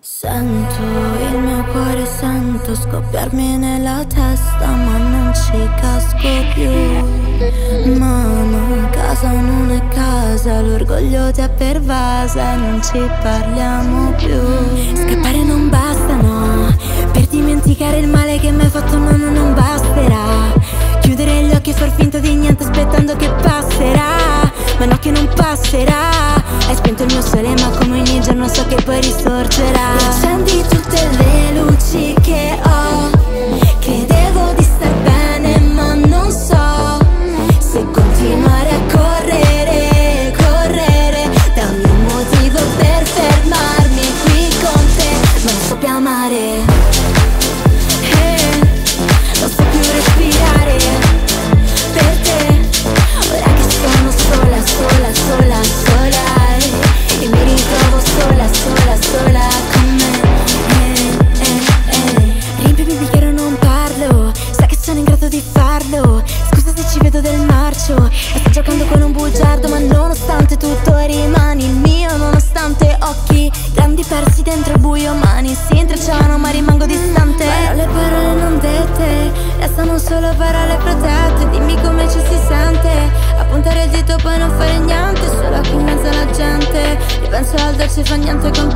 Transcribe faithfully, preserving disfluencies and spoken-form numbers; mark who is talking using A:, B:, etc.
A: Sento il mio cuore, sento scoppiarmi nella testa, ma non ci casco più. Mamma, casa non è casa, l'orgoglio ti ha pervasa e non ci parliamo più. Scappare non basta, no, per dimenticare il male che mi hai fatto, no, no, non basterà. Chiudere gli occhi e far finta di niente aspettando che passerà, ma no che non passerà. Hai spento il mio sole ma come ogni giorno so che poi risorgerà. E accendi tutte le luci che ho, credevo di star bene ma non so se continuare a correre, correre. Dammi un motivo per fermarmi qui con te, ma non so più amare, eh, non so più respirare per te. Ora che sono sola, sola, sola, sola, e mi ritrovo sola, sola, sola con me, eh, eh, eh. Riempimi il bicchiere, non parlo, sai che sono in grado di farlo. Scusa se ci vedo del marcio, e sto giocando con un bugiardo, ma nonostante tutto rimani il mio. Nonostante occhi grandi persi dentro il buio, mani si intrecciano ma rimango distante. Parole, parole non dette, restano solo parole protette. Dimmi come ci si sente, a puntare il dito poi non fare niente, solo qui in mezzo alla gente. Ripenso al dolce fa niente con